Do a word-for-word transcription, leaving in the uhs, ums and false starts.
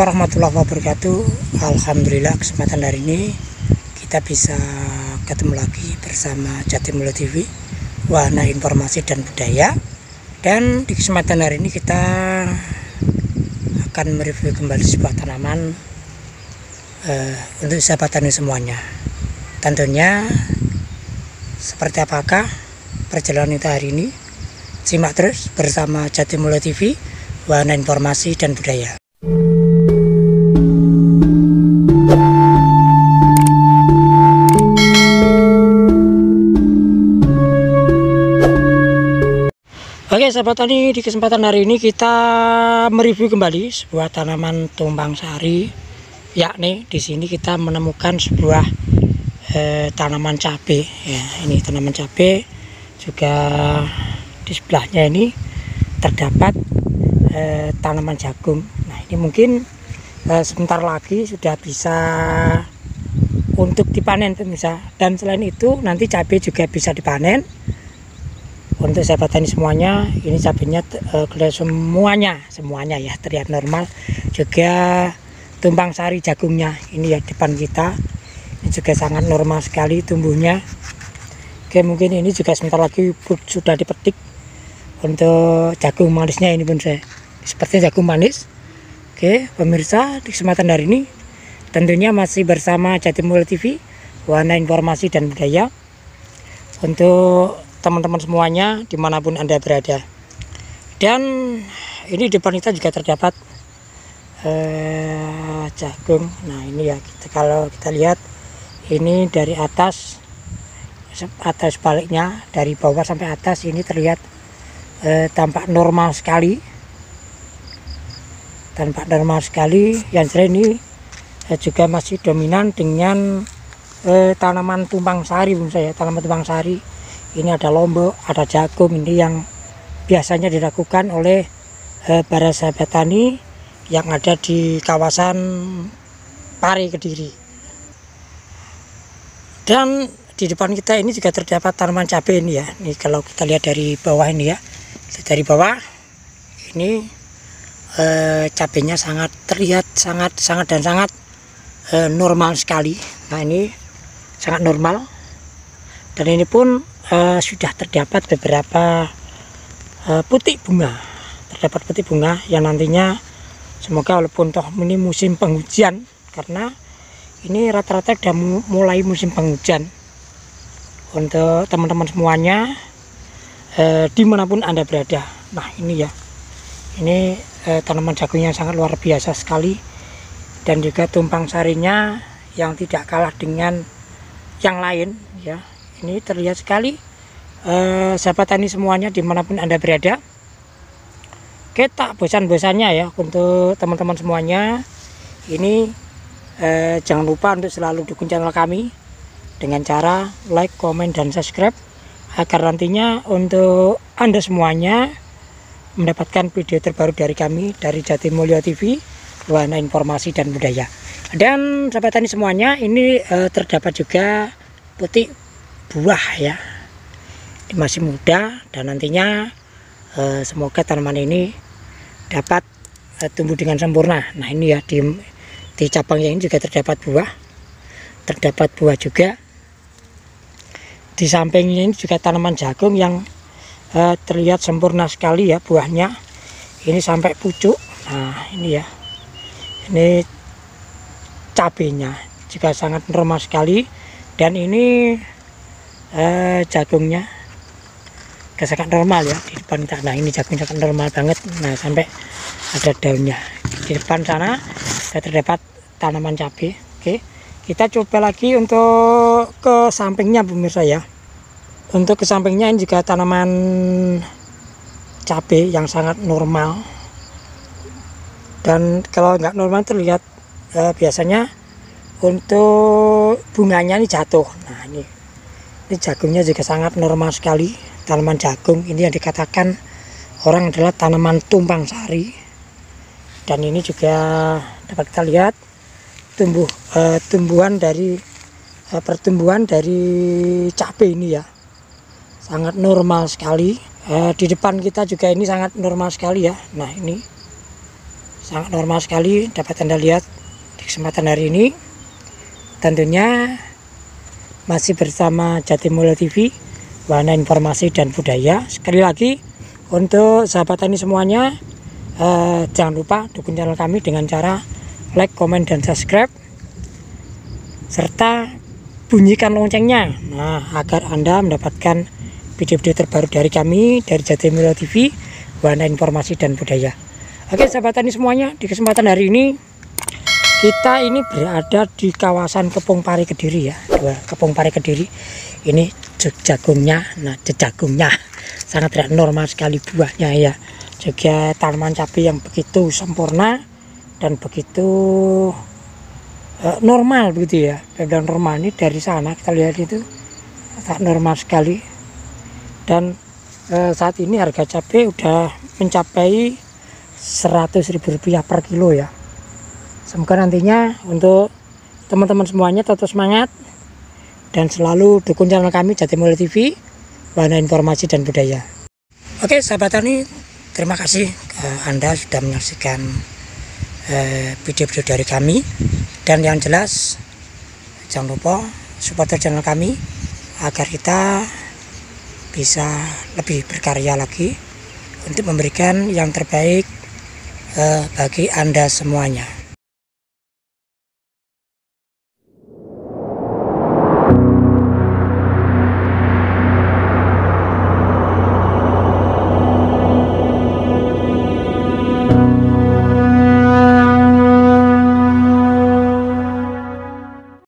warahmatullahi wabarakatuh. Alhamdulillah kesempatan hari ini kita bisa ketemu lagi bersama Jatimulyo T V, Wahana Informasi dan Budaya. Dan di kesempatan hari ini kita akan mereview kembali sebuah tanaman uh, untuk sahabat tani semuanya. Tentunya seperti apakah perjalanan kita hari ini? Simak terus bersama Jatimulyo T V, Wahana Informasi dan Budaya. Oke sahabat tani, di kesempatan hari ini kita mereview kembali sebuah tanaman tumpang sari, yakni di sini kita menemukan sebuah eh, tanaman cabai. Ya, ini tanaman cabai, juga di sebelahnya ini terdapat eh, tanaman jagung. Nah ini mungkin eh, sebentar lagi sudah bisa untuk dipanen pemirsa. Dan selain itu nanti cabai juga bisa dipanen. Untuk sahabat tani semuanya, ini cabenya uh, semuanya semuanya ya terlihat normal. Juga tumpang sari jagungnya ini ya depan kita, ini juga sangat normal sekali tumbuhnya. Oke, mungkin ini juga sebentar lagi sudah dipetik. Untuk jagung manisnya ini pun saya seperti jagung manis. Oke pemirsa, di kesempatan hari ini tentunya masih bersama Jatimulyo T V, Wahana Informasi dan Budaya, untuk teman-teman semuanya dimanapun Anda berada. Dan ini depan kita juga terdapat eh, jagung. Nah ini ya, kita, kalau kita lihat ini dari atas atas baliknya, dari bawah sampai atas ini terlihat eh, tampak normal sekali, tampak normal sekali. Yang selain ini eh, juga masih dominan dengan eh, tanaman tumpang sari, bung saya tanaman tumpang sari. Ini ada lombok, ada jagung, ini yang biasanya dilakukan oleh eh, para sahabat tani yang ada di kawasan Pare Kediri. Dan di depan kita ini juga terdapat tanaman cabai ini ya. Ini kalau kita lihat dari bawah ini ya, dari bawah ini eh, cabainya sangat terlihat sangat sangat dan sangat eh, normal sekali. Nah ini sangat normal. Dan ini pun Uh, sudah terdapat beberapa uh, putik bunga, terdapat putik bunga yang nantinya semoga walaupun toh ini musim penghujan, karena ini rata-rata sudah mulai musim penghujan. Untuk teman-teman semuanya uh, dimanapun Anda berada. Nah ini ya, ini uh, tanaman jagung yang sangat luar biasa sekali, dan juga tumpang sarinya yang tidak kalah dengan yang lain ya. Ini terlihat sekali eh, sahabat tani semuanya dimanapun Anda berada. Oke, tak bosan-bosannya ya untuk teman-teman semuanya. Ini eh, jangan lupa untuk selalu dukung channel kami dengan cara like, komen, dan subscribe, agar nantinya untuk Anda semuanya mendapatkan video terbaru dari kami, dari Jatimulyo T V, Wahana Informasi dan Budaya. Dan sahabat tani semuanya, ini eh, terdapat juga putik buah ya, masih muda, dan nantinya eh, semoga tanaman ini dapat eh, tumbuh dengan sempurna. Nah ini ya, di, di cabangnya ini juga terdapat buah, terdapat buah juga. Di sampingnya ini juga tanaman jagung yang eh, terlihat sempurna sekali ya buahnya, ini sampai pucuk. Nah ini ya, ini cabenya juga sangat normal sekali. Dan ini Eh, jagungnya sangat normal ya di depan kita. Nah ini jagung sangat normal banget. Nah sampai ada daunnya di depan sana, terdapat tanaman cabai. Oke, kita coba lagi untuk ke sampingnya pemirsa ya. Untuk ke sampingnya ini juga tanaman cabai yang sangat normal. Dan kalau nggak normal terlihat eh, biasanya untuk bunganya ini jatuh. Nah ini Ini jagungnya juga sangat normal sekali. Tanaman jagung ini yang dikatakan orang adalah tanaman tumpang sari. Dan ini juga dapat kita lihat tumbuh eh, tumbuhan dari eh, pertumbuhan dari cabai ini ya, sangat normal sekali. Eh, di depan kita juga ini sangat normal sekali ya. Nah ini sangat normal sekali dapat Anda lihat di kesempatan hari ini. Tentunya masih bersama Jatimulyo T V, Wahana Informasi dan Budaya. Sekali lagi untuk sahabat tani semuanya, eh, jangan lupa dukung channel kami dengan cara like, komen, dan subscribe, serta bunyikan loncengnya, nah agar Anda mendapatkan video-video terbaru dari kami, dari Jatimulyo T V, Wahana Informasi dan Budaya. Oke sahabat tani semuanya, di kesempatan hari ini kita ini berada di kawasan Kepung Pari Kediri ya. Dua Kepung Pari Kediri ini jagungnya, nah jagungnya sangat tidak normal sekali buahnya ya. Juga tanaman cabai yang begitu sempurna dan begitu uh, normal begitu ya. Benar normal, ini dari sana kita lihat itu sangat normal sekali. Dan uh, saat ini harga cabai udah mencapai seratus ribu rupiah per kilo ya. Semoga nantinya untuk teman-teman semuanya tetap semangat dan selalu dukung channel kami Jatimulyo T V, Wahana Informasi dan Budaya. Oke sahabat tani, terima kasih uh, Anda sudah menyaksikan video-video uh, dari kami. Dan yang jelas jangan lupa support channel kami agar kita bisa lebih berkarya lagi untuk memberikan yang terbaik uh, bagi Anda semuanya.